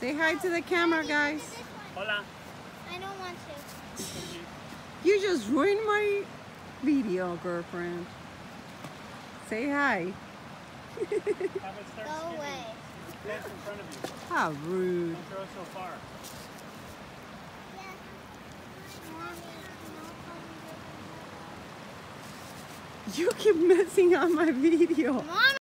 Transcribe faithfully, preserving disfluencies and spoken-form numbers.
Say hi to the camera, guys. Hola. I don't want to. You just ruined my video, girlfriend. Say hi. Have it start Go skipping. away. It's in front of you. How rude. Don't throw so far. You keep messing on my video. Mom,